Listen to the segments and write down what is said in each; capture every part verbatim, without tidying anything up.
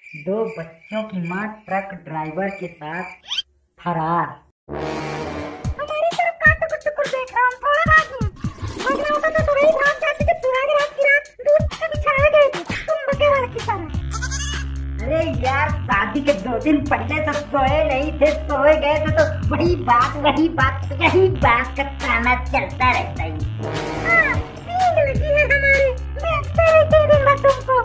दो बच्चों की मां ट्रक ड्राइवर के साथ फरार। हमारी तरफ का टुकुर टुकुर देख रहा हूँ, थोड़ा बात नहीं लग रहा होता तो तुम्हारी रात जाती कि सुहाग रात की रात दूध से बिछाए गए थे तुम बके वाले की तरह। अरे यार, शादी के दो दिन पहले तो सोए नहीं थे, सोए गए थे तो वही बात वही बात वही बात का ताना चलता रहता है। हाँ, नींद लगी है हमारी, देखते रहते दिन भर तुमको।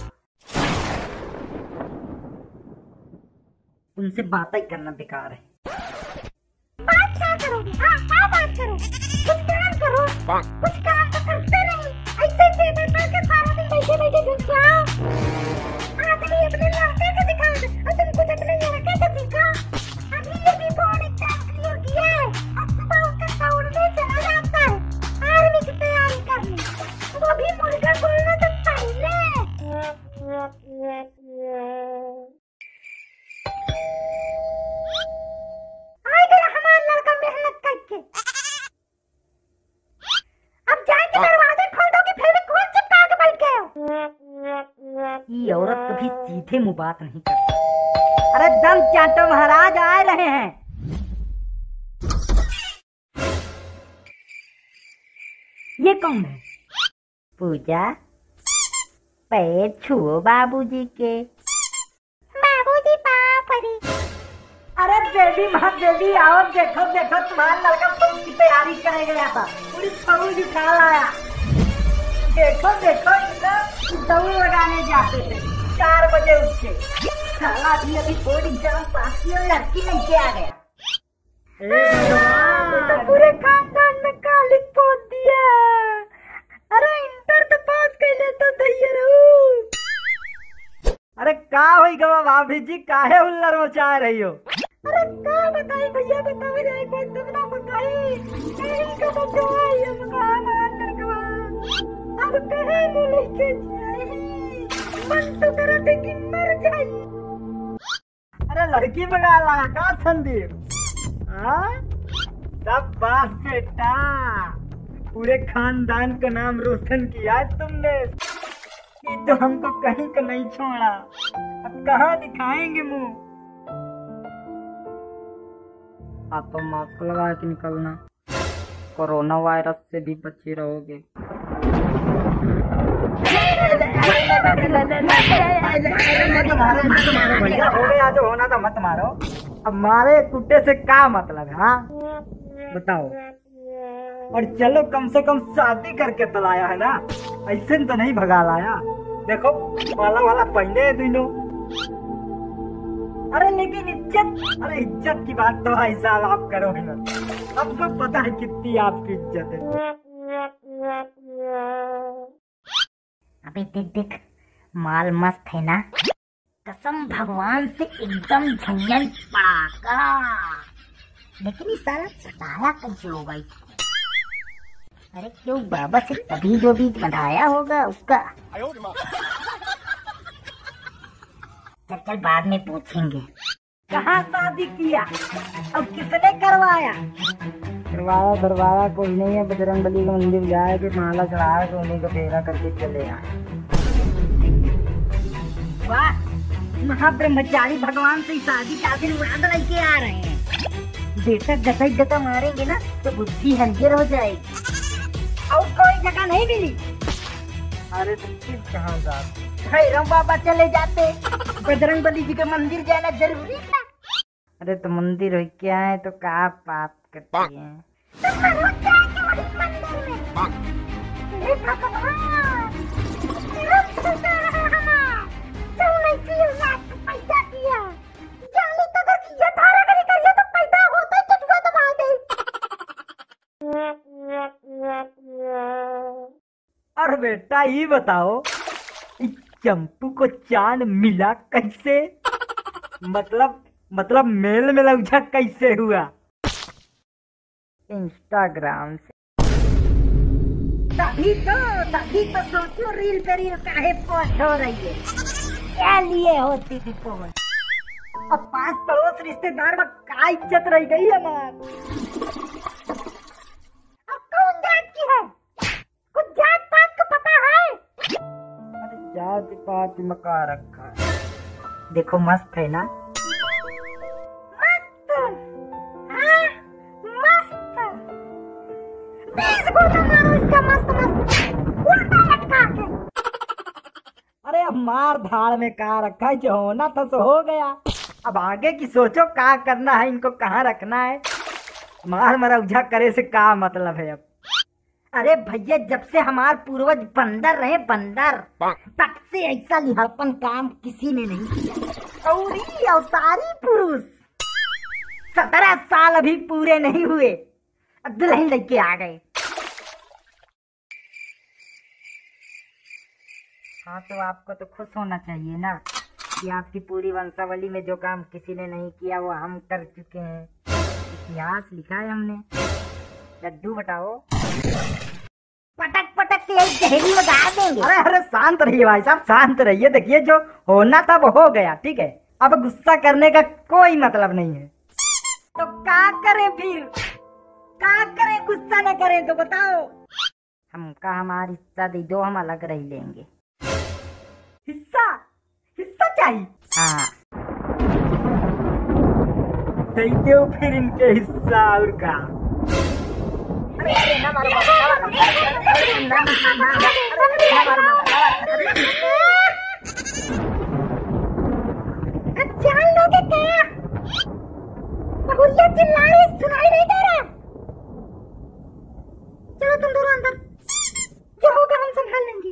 उनसे बातें करना बेकार है। बात क्या करोगे? हाँ, क्या बात करो? कुछ काम करो, कुछ काम तो करते नहीं, ऐसे ही पेपर पढ़ के सारा दिन बैठे बैठे घुस जाओ। आदमी अपने लड़के को दिखाओ और तुम कुछ अपने लड़के को सिखाओ। अभी ये भी बोर्ड एग्जाम क्लियर किया है, अब सुबह उसका दौड़ने चला जाता है आर्मी की तैयारी करने, वो भी मुर्गा बोलने से पहले। आ गया हमारा लड़का मेहनत करके। अब जाके दरवाजे खोल दो कि फिर भी कौन चिपका के बैठ गए हो? ये औरत कभी सीधे मुंह बात नहीं करती। अरे दम चाटो महाराज, आ रहे हैं। ये कौन है? पूजा, पैर छुओ बाबूजी के। बाबूजी पाँव पड़ी। अरे बेबी माँ, बेबी आओ, देखो देखो तुम्हारा लड़का फौज की तैयारी करे गया था, पूरी फौज उठा लाया। देखो देखो, इधर दौड़ लगाने जाते थे चार बजे उठ के, साला भी अभी बोर्ड एग्जाम पास किया, लड़की नहीं के आ गया। तो पूरे खानदान में काली पोत दिया। अरे इंटर तो पास कर ले तो तैयार हूँ। अरे का होई गवा भाभी जी, काहे हुल्लड़ मचा रही हो? अरे क्या बताई भैया, बताओ जाए कोई तुम ना बताई। नहीं का बच्चा है हम कहाँ मान कर कवा, अब कहे बोले के जाए, मन तो करा थे कि मर जाए। अरे लड़की बगा ला का संदीप? हाँ, सब बात बेटा, पूरे खानदान का नाम रोशन किया है तुमने। ये तो हमको कहीं का नहीं छोड़ा, अब कहाँ दिखाएंगे मुंह? आप तो मास्क लगा के निकलना, कोरोना वायरस से भी बचे रहोगे। भैया हो गया जो होना था, मत मारो। अब मारे कुत्ते से क्या मतलब है? हाँ बताओ। और चलो, कम से कम शादी करके तो लाया है ना, ऐसे तो नहीं भगा लाया। देखो वाला वाला पहने दिनों। अरे लेकिन इज्जत, अरे इज्जत की बात तो भाई साहब आप करो ही ना, आपको पता है कितनी आपकी इज्जत है। अबे देख देख, माल मस्त है ना, कसम भगवान से एकदम झंझन पड़ाका। लेकिन इस साला सटाया कैसे होगा? अरे क्यों, बाबा से तभी जो भी बंधाया होगा उसका। चल चल बाद में पूछेंगे। कहाँ शादी किया और किसने करवाया? करवाया करवाया कोई नहीं है, बजरंगबली का मंदिर जाए कि माला चढ़ाए तो उन्हीं को फेरा करके चले आए। वाह, महाब्रह्मचारी भगवान से शादी का आशीर्वाद लेके आ रहे हैं। बेटा गता गता मारेंगे ना तो बुद्धि हंजर हो जाएगी, और कोई जगह नहीं मिली। अरे तुम किस कहाँ जाते? भैरव बाबा चले जाते, बजरंगबली जी के मंदिर जाना जरूरी था। अरे तो मंदिर हो क्या है तो क्या पाप करती है? और बेटा ये बताओ, चंपू को चांद मिला कैसे? मतलब मतलब मेल में लौझा कैसे हुआ? इंस्टाग्राम से। तभी तो तभी तो सोचो रील पे रील काहे पोस्ट हो रही है, क्या लिए होती थी पोस्ट? अब पास पड़ोस रिश्तेदार में क्या इज्जत रह गई हमार? अब कौन जात की है? कुछ जात पात को पता है? अरे जात पात मका रखा है। देखो मस्त है ना? मस्त, हाँ, मस्त। बीस गोता मारो इसका मस्त मस्त, उल्टा लटका के। अरे अब मार धाड़ में कहा रखा है, जो होना था सो हो गया। अब आगे की सोचो, क्या करना है, इनको कहाँ रखना है। मार मरौझा करे से क्या मतलब है अब। अरे भैया, जब से हमार पूर्वज बंदर रहे बंदर, तब से ऐसा लिहापन काम किसी ने नहीं किया। और ये अवतारी पुरुष सत्रह साल अभी पूरे नहीं हुए, अब दुल्हन लेके आ गए। हाँ, तो आपको तो खुश होना चाहिए ना कि आपकी पूरी वंशावली में जो काम किसी ने नहीं किया वो हम कर चुके हैं। इतिहास लिखा है हमने। लड्डू बताओ। पटक पटक से एक जहरी में गाड़ देंगे। अरे अरे शांत रहिए भाई साहब, शांत रहिए। देखिए, जो होना था वो हो गया, ठीक है। अब गुस्सा करने का कोई मतलब नहीं है। तो क्या करें फिर, क्या करें? गुस्सा न करें तो बताओ। हमका हमारी हिस्सा दे दो, हम अलग रह लेंगे। हिस्सा? हिस्सा चाहिए? हाँ, दे दो फिर इनके हिस्सा। और का जान लोगे क्या? बहुल्य चिल्ला रही, सुनाई नहीं दे रहा। चलो तुम दोनों अंदर, जो होगा हम संभाल लेंगे।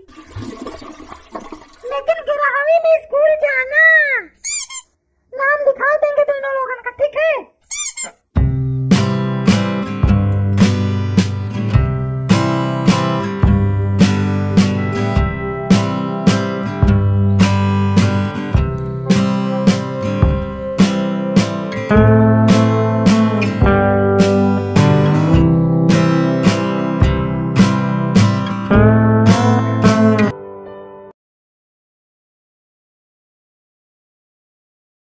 लेकिन गिरहवी में स्कूल जाना, नाम दिखा देंगे दोनों लोगों का, ठीक है? Thank you.